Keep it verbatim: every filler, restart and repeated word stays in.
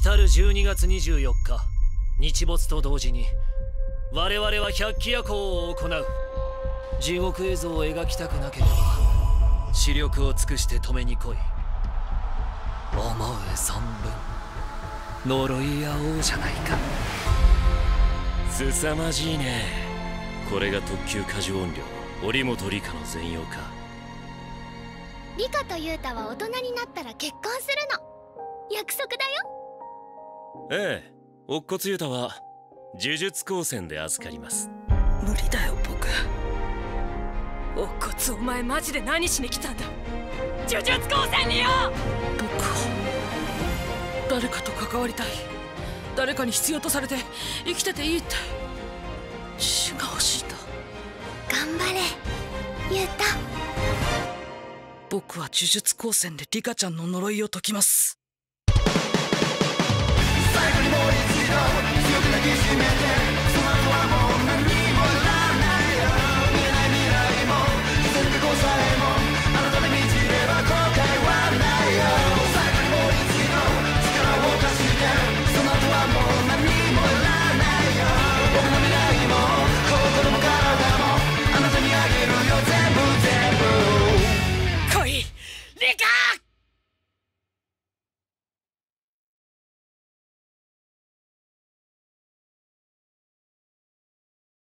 来るじゅうにがつにじゅうよっか、日没と同時に我々は百鬼夜行を行う。地獄絵図を描きたくなければ視力を尽くして止めに来い。思う存分呪い合おうじゃないか。 凄まじいね。これが特級過剰音量織本理香の全容か。 理香と雄太は大人になったら結婚するの。約束だよ。 ええ、乙骨雄太は呪術高専で預かります。 無理だよ僕。乙骨、お前マジで何しに来たんだ。呪術高専によ。僕は誰かと関わりたい。誰かに必要とされて生きてていいって血が欲しいんだ。 頑張れ雄太。 僕は呪術高専でリカちゃんの呪いを解きます。 最後にもう一度強く抱きしめて、その後はもう何もいらないよ。見えない未来も全てこさえもあなたで満ちれば後悔はないよ。最後にもう一度力を貸して、その後はもう何もいらないよ。僕の未来も心も体もあなたにあげるよ。全部全部来いリカ。